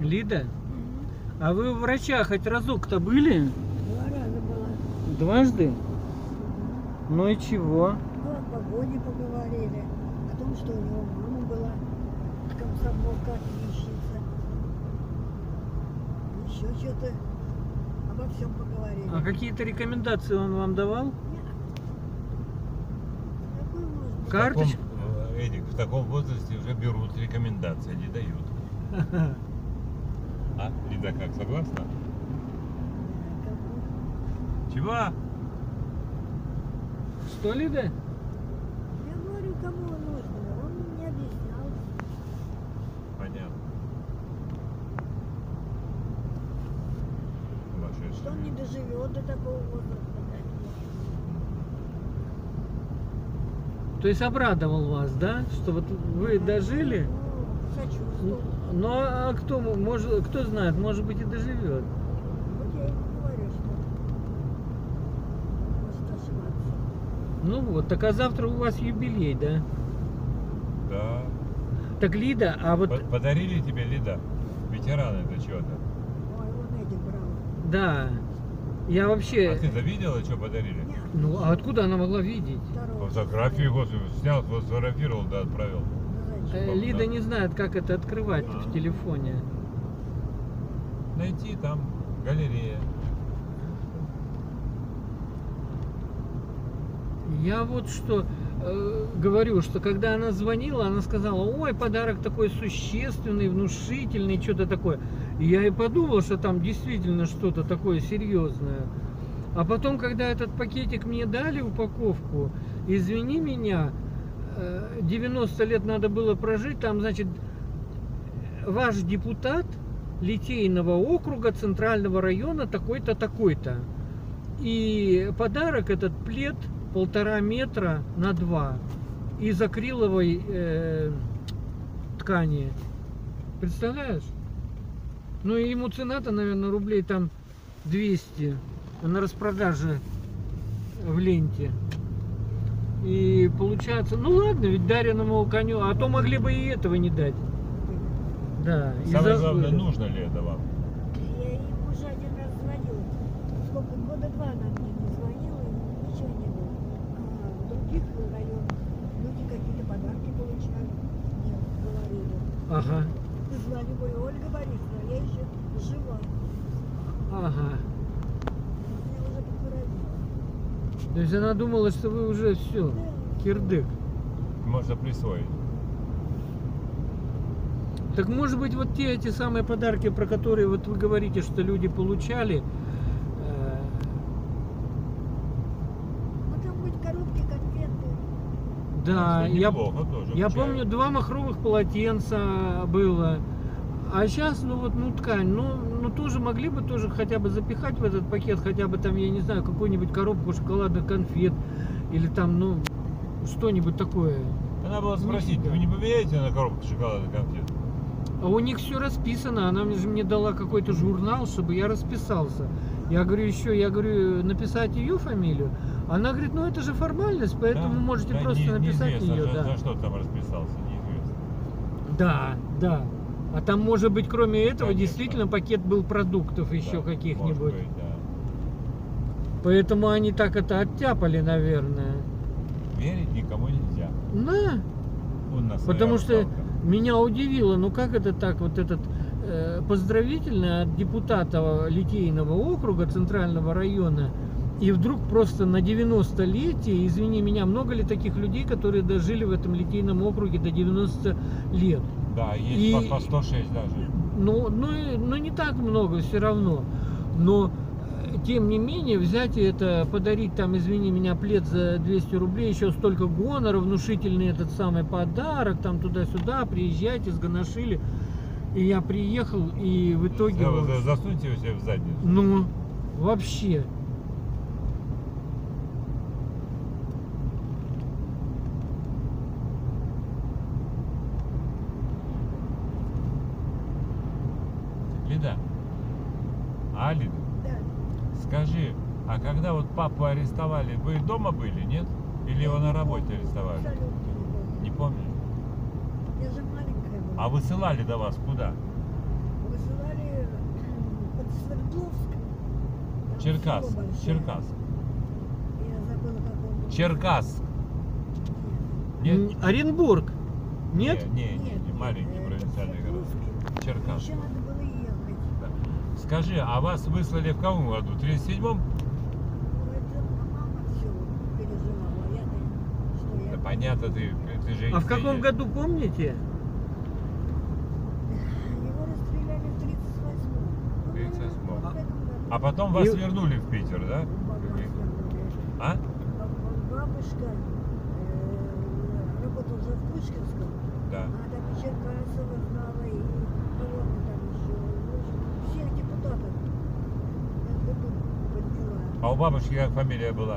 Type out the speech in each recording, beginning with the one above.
Лида? А вы у врача хоть разок-то были? 2 раза была. Дважды? Ну и чего? Ну, о погоде поговорили. О том, что у него мама была комсомолка, отличница. Еще что-то. Обо всем поговорили. А какие-то рекомендации он вам давал? Нет. Какой может быть? Карточку? Эдик, в таком возрасте уже берут рекомендации, не дают. А, Лида, как, согласна? Чего? Что, Лида? Я говорю, кому нужно. Он мне объяснял. Понятно. Что он не доживет до такого возраста. То есть обрадовал вас, да? Что вот вы дожили? Ну, сочувствую. Ну а кто может, кто знает, может быть и доживет. Вот я ему говорю, что может ошибаться. Ну вот, так а завтра у вас юбилей, да? Да. Так, Лида, а вот... Подарили тебе, Лида, ветераны это чего-то? Ой, он этих брал. Да. Я вообще... А ты-то видела, что подарили? Нет, Ну, а откуда она могла видеть? второго. Фотографию его снял, сфотографировал, да, отправил. Ну, зачем? Лида не знает, как это открывать в телефоне. Найти там галерея. Я вот что говорю, что когда она звонила, она сказала: ой, подарок такой существенный, внушительный, что-то такое. И я и подумал, что там действительно что-то такое серьезное. А потом, когда этот пакетик мне дали, упаковку, извини меня, 90 лет надо было прожить, там, значит, ваш депутат Литейного округа Центрального района такой-то, такой-то. И подарок этот плед 1,5 метра на 2 из акриловой ткани. Представляешь? Ну и ему цена-то, наверное, рублей там 200 на распродаже в ленте. И получается, ну ладно, ведь дареному коню, а то могли бы и этого не дать. Да. и Самое забыли. главное, нужно ли это вам? Я ему уже 1 раз звонила. Сколько, года 2 она мне не звонила, и ничего не было. А в других районах люди какие-то подарки получали. Нет, говорили. Ага. Звали бы Ольга Борисовна, я еще жива. Ага. Меня уже похоронила. То есть она думала, что вы уже все, кирдык. Можно присвоить. Так может быть вот те эти самые подарки, про которые вот вы говорите, что люди получали, Ну там хоть коробки, конфеты. да, Что я неплохо тоже, Я чаю. помню, 2 махровых полотенца было. А сейчас, ну вот, ну ткань, ну тоже могли бы тоже хотя бы запихать в этот пакет, хотя бы там, я не знаю, какую-нибудь коробку шоколадных конфет. Или там, ну, что-нибудь такое. Надо было спросить, Нифига. вы не поменяете на коробку шоколадных конфет? А у них все расписано. Она же мне дала какой-то журнал, чтобы я расписался. Я говорю, написать ее фамилию. Она говорит, ну это же формальность, поэтому Да, можете да, просто написать неизвестно, ее. за, Да. за что там расписался, неизвестно. Да, да. А там, может быть, кроме этого, Конечно. действительно пакет был продуктов еще Да, каких-нибудь. может быть, да. Поэтому они так это оттяпали, наверное. Верить никому нельзя. Да. Он на своя Потому что русалка. меня удивило, ну как это так, вот этот поздравительный от депутата Литейного округа Центрального района, и вдруг просто на 90-летие, извини меня, много ли таких людей, которые дожили в этом Литейном округе до 90 лет? Да, есть И- по 106 даже. Ну не так много все равно. Но тем не менее взять и это, подарить там, извини меня, плед за 200 рублей, еще столько гонора, внушительный этот самый подарок, там туда-сюда, приезжайте, сгоношили. И я приехал, и в итоге... Да, вот, засуньте его себе в задницу. ну, вообще. Лида, Лида, Да. скажи, а когда вот папу арестовали, вы дома были, нет? Или его на работе арестовали? Абсолютно не помню. Не помню. Я же маленькая была. А высылали до вас куда? высылали под Свердловск. Там Черкас. село большое. Черкас. Я забыла, как он был. Черкас. Нет? Оренбург. Нет? Не, маленький провинциальный город. Свердловск. Черкас. Еще надо было ехать. Да. Скажи, а вас выслали в каком году? В 37-м? Ну, это мама все переживала. Я-то, что я... Да понятно, ты же А в каком едешь. году помните? Его расстреляли в 38-м. 38-м. Вот в этом году. А потом вас И- вернули в Питер, да? А? Бабушка работала уже в Пушкинском, Да. а там и Черкасова знала, и кого мы там еще, в общем, всех депутатов я году подняла. А у бабушки как фамилия была?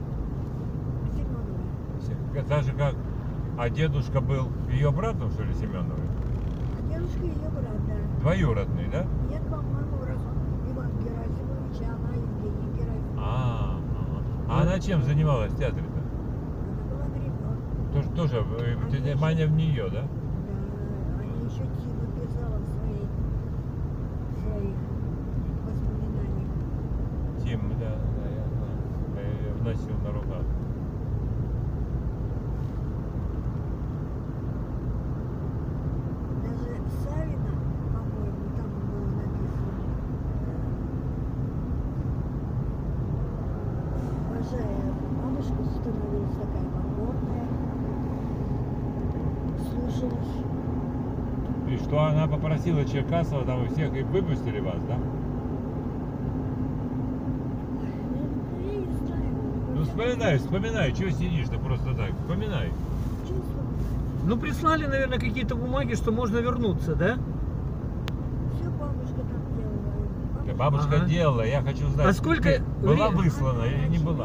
Семенова. Та же как... А дедушка был ее братом, что ли, Семеновой? А дедушка ее брат, да. Двоюродный, да? Нет, по-моему, раз он Иван Герасимович, а она Евгения Герасимович. А она чем занималась в театре-то? Она была грибом. Тоже тетя Маня в нее, да? Да, они еще Тину писала в своих воспоминаниях. Тим, да, я знаю. Я ее вносил на руках. Даже Савина, по-моему, там было написано. Обожаю бабушку, становилась такая покорная, слушалась. И что она попросила Черкасова, там и всех, и выпустили вас, да? Ну, я не знаю. Ну вспоминай, чего сидишь-то просто так, вспоминай. Чувство. Ну, прислали, наверное, какие-то бумаги, что можно вернуться, да? Все бабушка там делала. Да бабушка Ага. делала, я хочу знать. А сколько ты была вре- выслана или не была?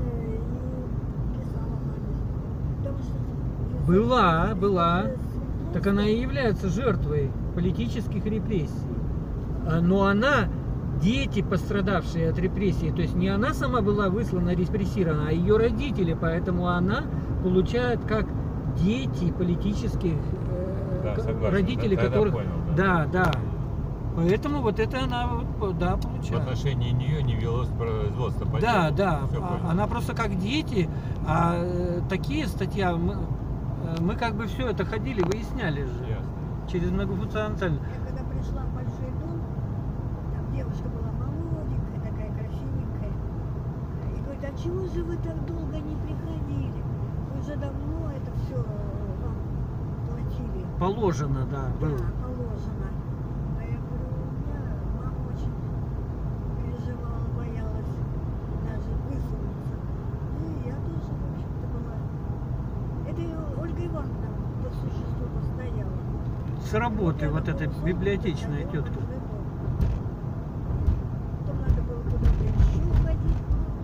Была. Так она и является жертвой политических репрессий. Но она, дети, пострадавшие от репрессий, то есть не она сама была выслана, репрессирована, а ее родители, поэтому она получает как дети политических Да, согласен, родителей, да, тогда которых... понял, да, да. Поэтому вот это она, да, В получает. отношении нее не велось производство по Да, делу. да, Всё понял. она просто как дети, такие статья, мы как бы все это ходили, выясняли же Ясно. через многофункциональный. Я когда пришла в большой дом, там девушка была молоденькая, такая красивенькая. И говорит, а чего же вы так долго не приходили? Вы же давно это все вам платили. Положено, да, было. Да, положено. А я говорю, у меня мама очень переживала, боялась даже высунуться. И я тоже, в общем-то, была. Это и Ольга Ивановна по существу постояла. С работы вот эта Рядом был библиотечная сон, тетка. большой дом. Потом надо было куда-то еще ходить.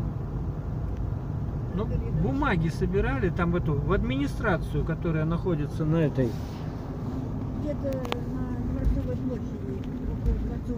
Ну, Говорит, бумаги собирали там в администрацию, которая находится на этой. где-то на Дворцовой площади, около